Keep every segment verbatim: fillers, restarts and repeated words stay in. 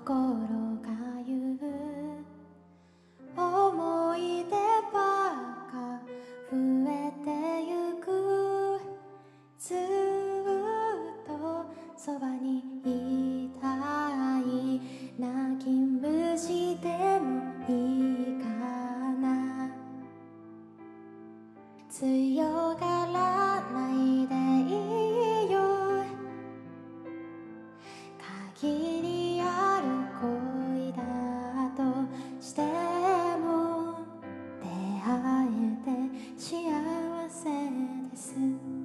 心が言う思い出ばか増えてゆくずっとそばにいたい泣き虫でもいいかな強がらないでいいよ限りある恋だとしても出会えて幸せです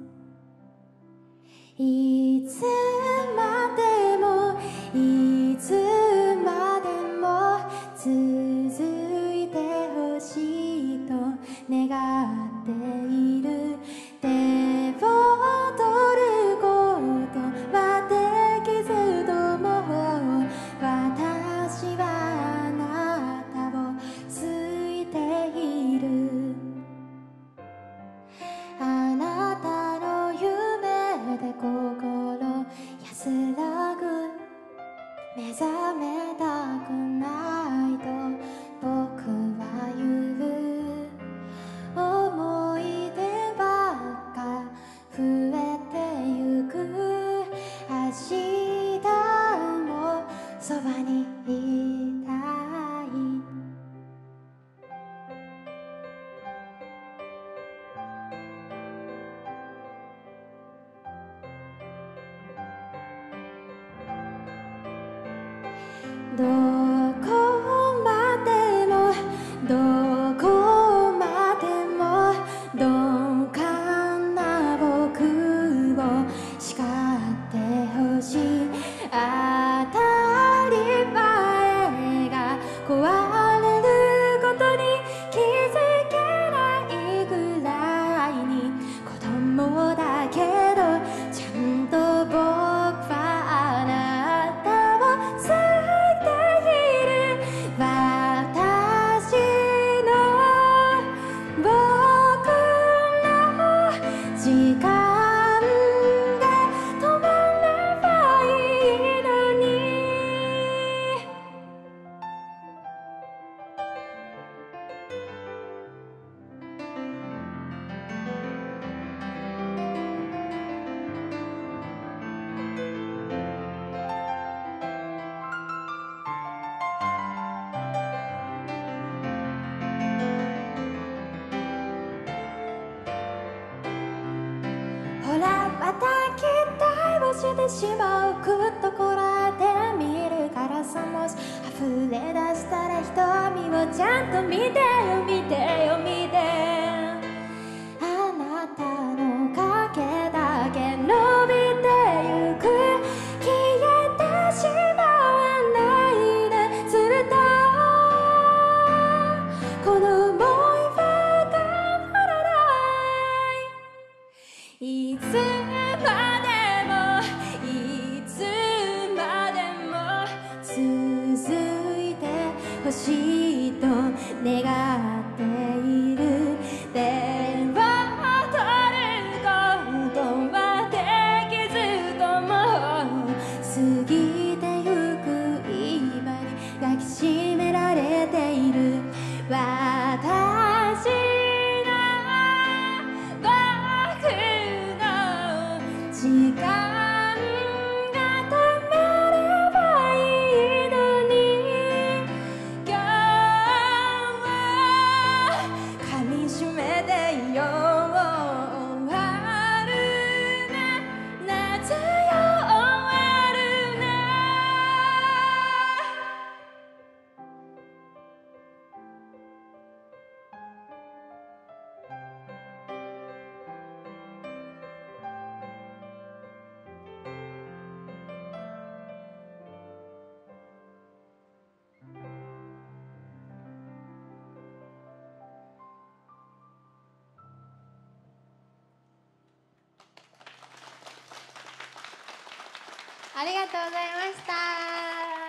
いつまでもいつまでも続いてほしいと願っている手を取ることはできずとも私はあなたを好いているあなたの夢で心安らぐ目覚めたくないと僕は言う思い出ばっか増えてゆく明日もそばにいたいどこまでもどこまでも鈍感な僕を叱ってほしい当たり前が壊れることに気づけないぐらいに子供だけどちゃんと僕はあなたを好いている私の僕の時間が止まればいいのにほらまた期待をしてしまうぐっとこらえて見るからさもし溢れ出したら瞳をちゃんと見てよ見てよ見てあなたの影だけ伸びてゆく消えてしまわないでするとこの想いは変わらないいつまでもいつまでも続いてほしいと願っている手を取ることはできずとも過ぎてゆく今に抱きしめられている私の僕の時間が止まればいいのに今日は噛みしめていよう春が夏よ終わるなありがとうございました。